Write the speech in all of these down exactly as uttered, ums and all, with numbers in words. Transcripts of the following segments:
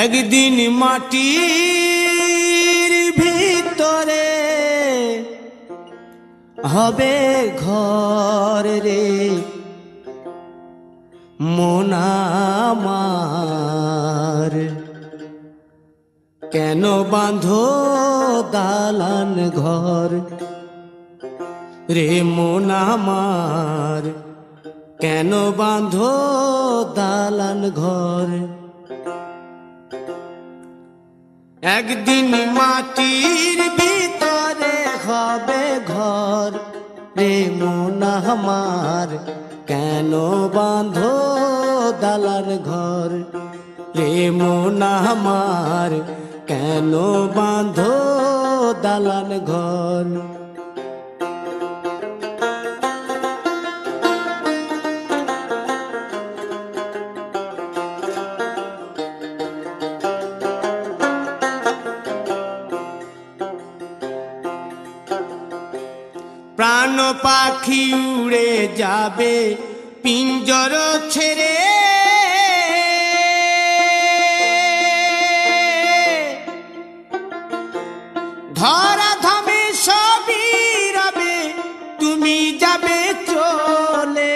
একদিন মাটির ভিতরে হবে ঘর রে মন আমার, কেন বাঁধো দালান ঘর রে মন আমার, কেন বাঁধো দালান ঘর। একদিন মাটির ভিতরে হবে ঘর রে মন আমার, কেন বাঁধো দালান ঘর রে মন আমার, কেন বাঁধো দালান ঘর। প্রাণ পাখি উড়ে যাবে পিঞ্জর ছেড়ে, ধরা ধামে সবই রবে তুমি যাবে চলে।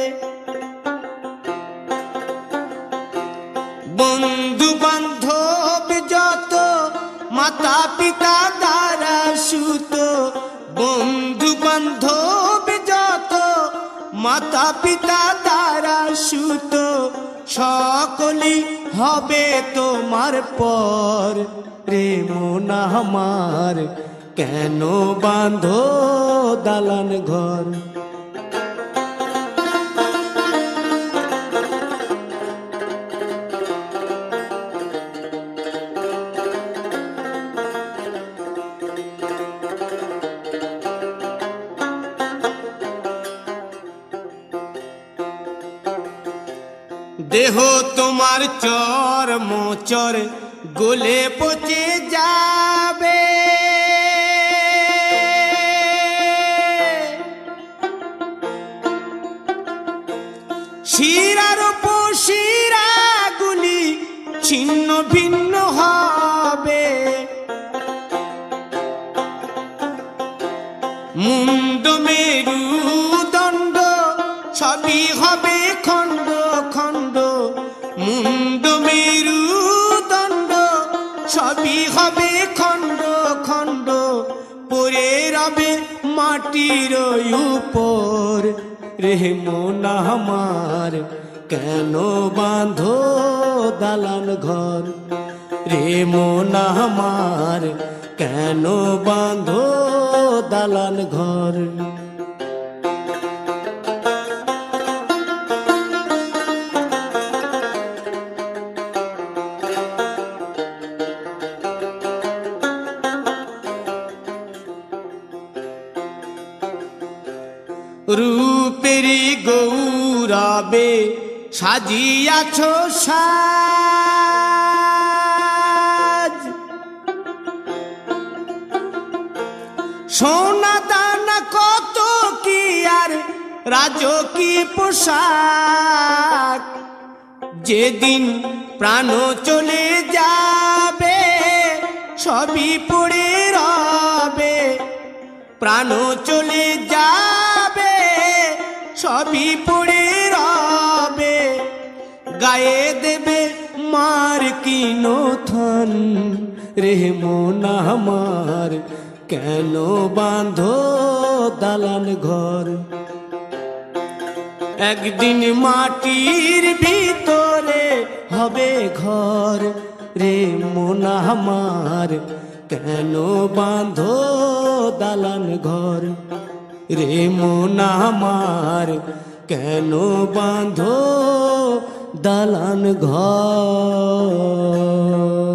বন্ধু বান্ধব যত মাতা পিতা দ্বারা সুত, বন্ধু বান্ধব যত মাতা পিতা দ্বারা সুত, সকলই হবে তোমার পর রে মন আমার, কেন বাঁধো দালান ঘর। দেহ তোমার চর মোচর গলে পচে যাবে, শিরার উপর শিরাগুলি ছিন্ন ভিন্ন হবে, মুন্ড মেরুদণ্ড সবই হবে খণ্ড খণ্ড, মুন্ড মেরুদণ্ড সবই হবে খণ্ড খণ্ড, পড়ে রবে মাটির উপর রে মন আমার, কেন বাঁধো দালান ঘর রে মন আমার, কেন বাঁধো দালান ঘর। রূপেরি গৌরবে সাজিয়াছ সাজ, সোনা দানা কত কি আর রাজকীয় পোশাক, যেদিন প্রাণ চলে যাবে সবই পড়ে রবে, প্রাণ চলে যাবে সবই পড়ে রবে, গায়ে দেবে মার কিনো থন রে মন আমার, কেন বাঁধো দালান ঘর। একদিন মাটির ভিতরে হবে ঘর রে মন আমার, কেন বাঁধো দালান ঘর রে মন আমার, কেন বাঁধো দালান ঘর।